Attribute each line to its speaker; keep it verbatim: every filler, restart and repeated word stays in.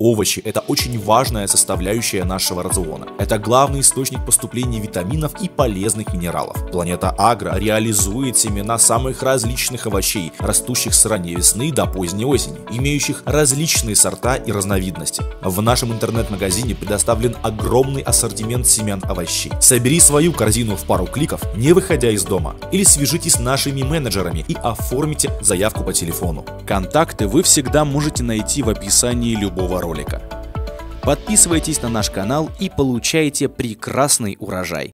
Speaker 1: Овощи – это очень важная составляющая нашего рациона. Это главный источник поступления витаминов и полезных минералов. Планета Агро реализует семена самых различных овощей, растущих с ранней весны до поздней осени, имеющих различные сорта и разновидности. В нашем интернет-магазине предоставлен огромный ассортимент семян овощей. Собери свою корзину в пару кликов, не выходя из дома, или свяжитесь с нашими менеджерами и оформите заявку по телефону. Контакты вы всегда можете найти в описании любого ролика. Подписывайтесь на наш канал и получайте прекрасный урожай.